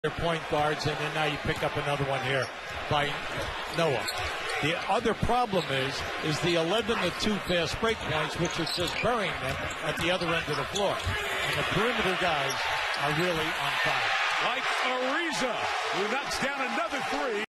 their point guards, and then now you pick up another one here by Noah. The other problem is the 11-2 fast break points, which is just burying them at the other end of the floor. And the perimeter guys are really on fire. Like Ariza, who knocks down another three.